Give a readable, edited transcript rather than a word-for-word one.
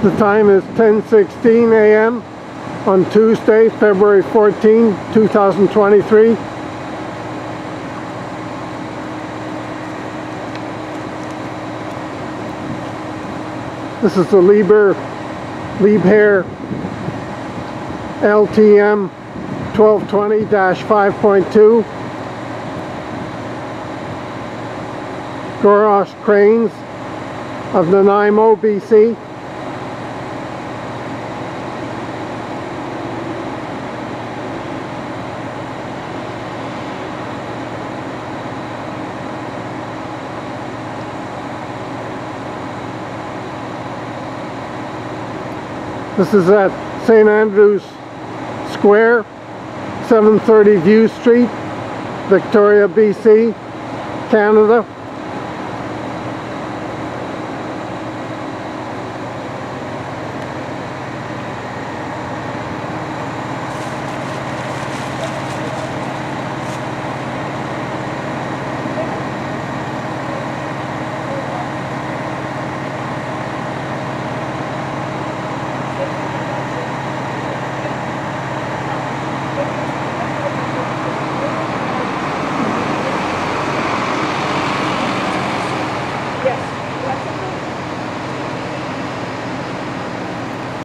The time is 10:16 a.m. on Tuesday, February 14, 2023. This is the LIEBHERR LTM 1220-5.2 Gorosh cranes of Nanaimo, BC. This is at St. Andrew's Square, 730 View Street, Victoria, BC, Canada.